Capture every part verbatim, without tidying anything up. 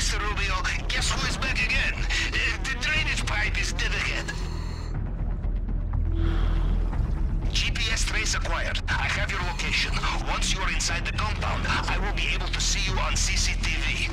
Mister Rubio, guess who is back again? Uh, the drainage pipe is dead ahead. G P S trace acquired. I have your location. Once you are inside the compound, I will be able to see you on C C T V.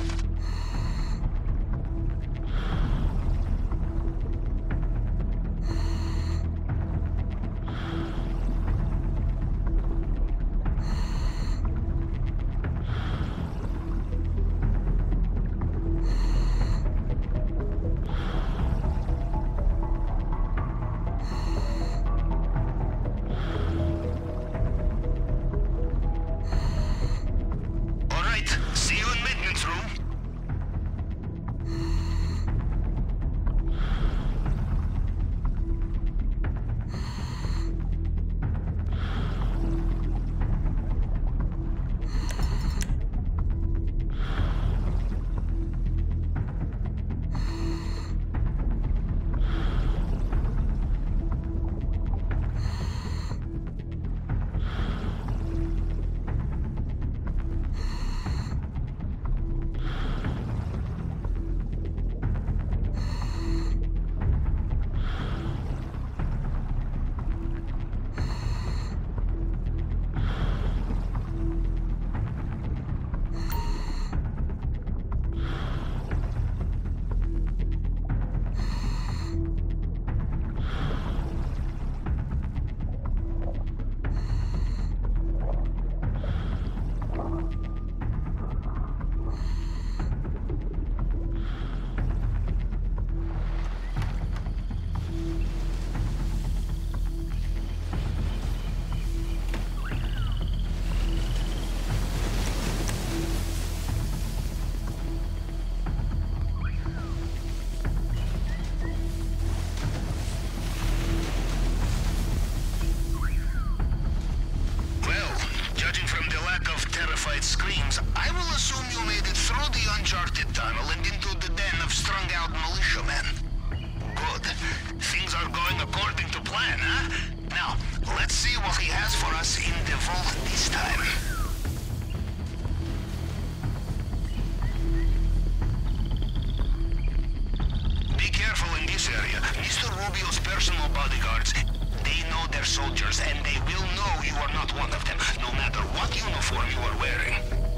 Screams, I will assume you made it through the uncharted tunnel and into the den of strung-out militiamen. Good. Things are going according to plan, huh? Now, let's see what he has for us in the vault this time. Be careful in this area. Mister Rubio's personal bodyguards, they know their soldiers, and they will know you are not one of them, no matter what uniform you are wearing.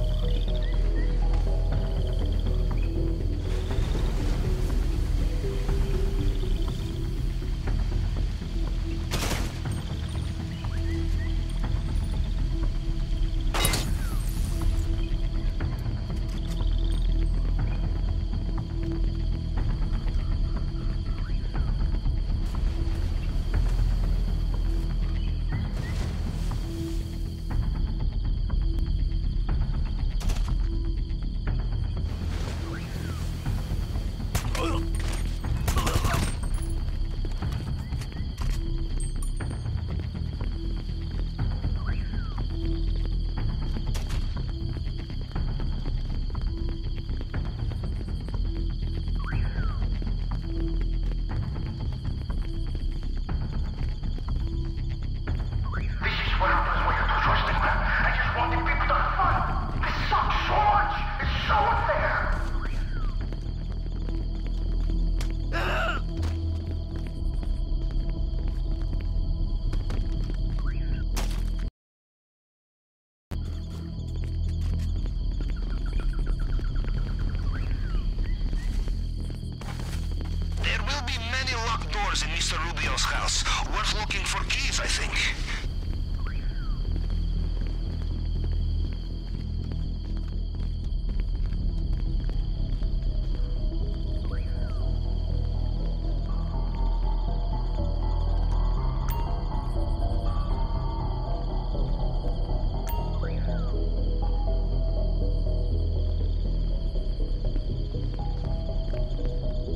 In Mister Rubio's house. Worth looking for keys, I think.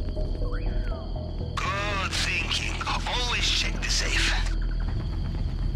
Always check the safe.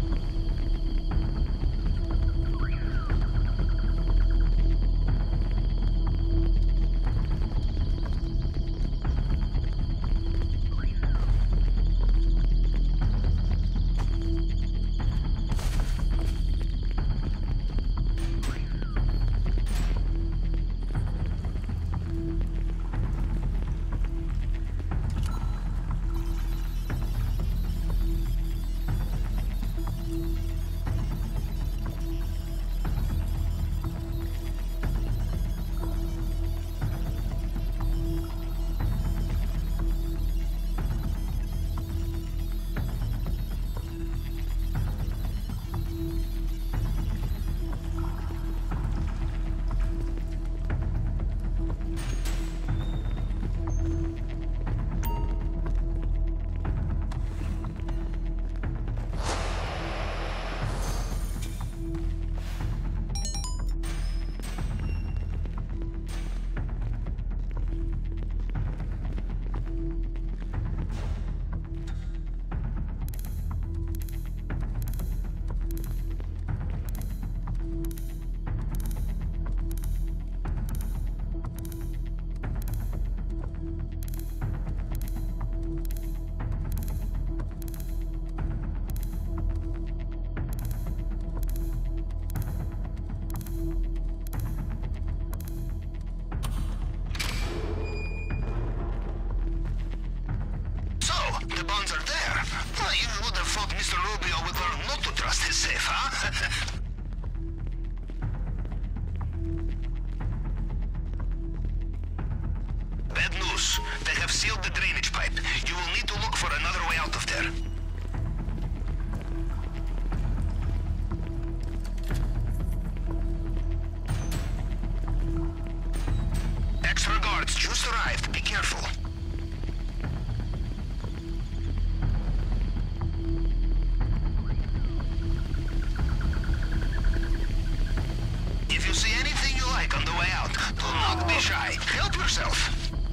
safe, huh? Bad news. They have sealed the drainage pipe. You will need to look for another way out of there. Extra guards just arrived. Be careful. If you see anything you like on the way out, do not be shy. Help yourself.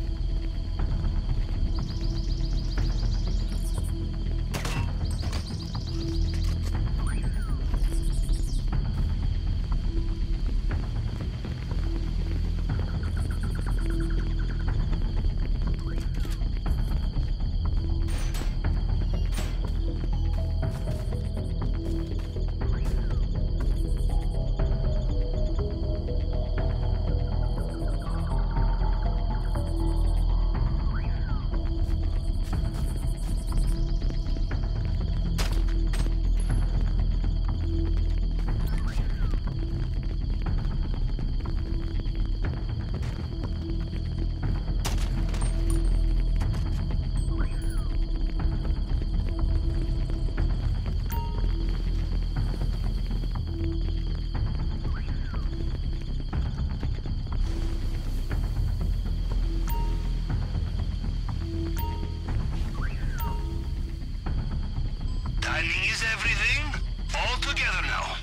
Timing is everything. All together now.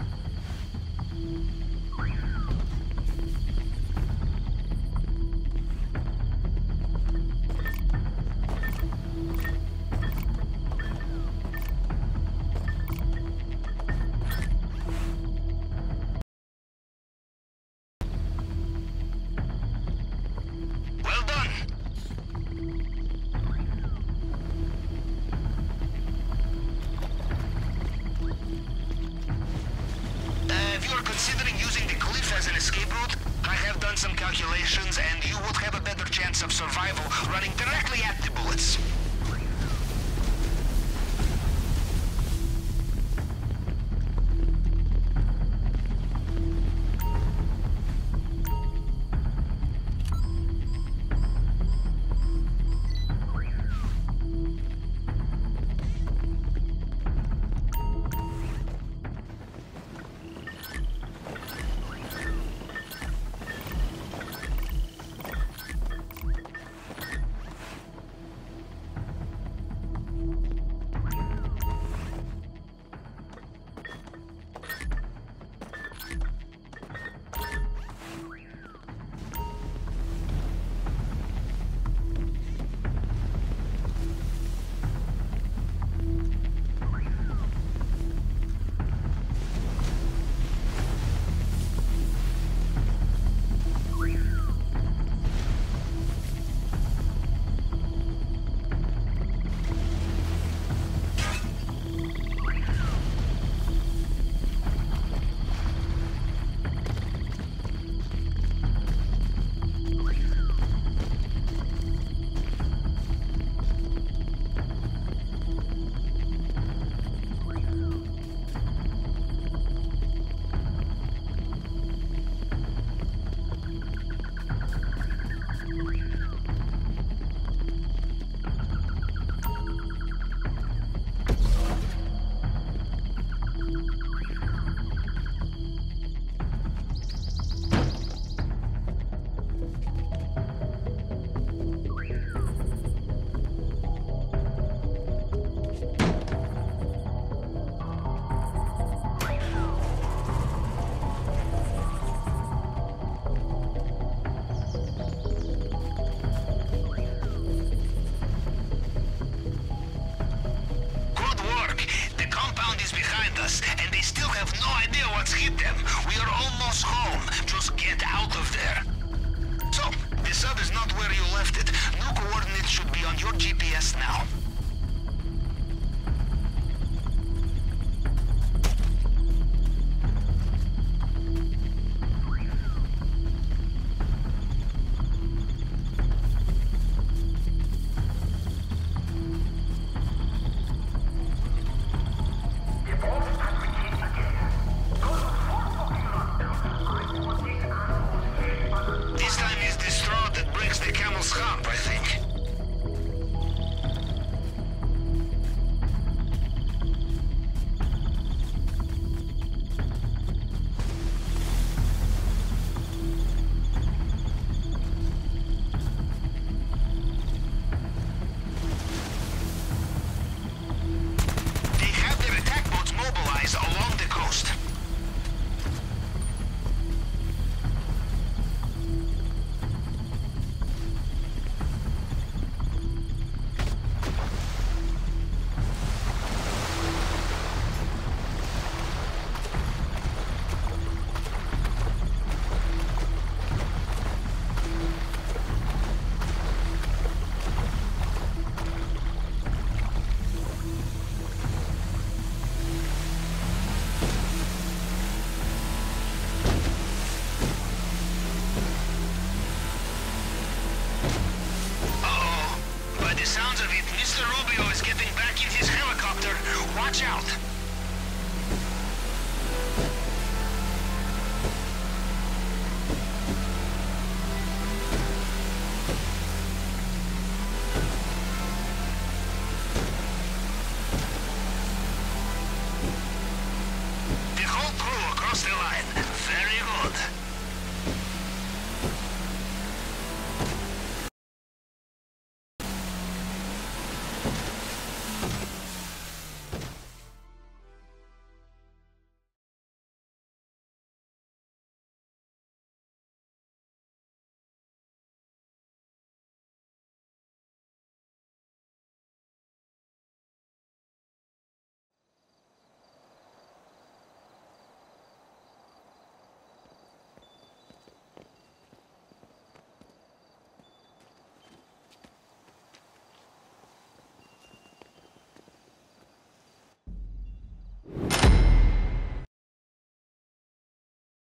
Well done. If you are considering using the cliff as an escape route, I have done some calculations and you would have a better chance of survival running directly at the bullets. the sounds of it, Mister Rubio is getting back in his helicopter. Watch out!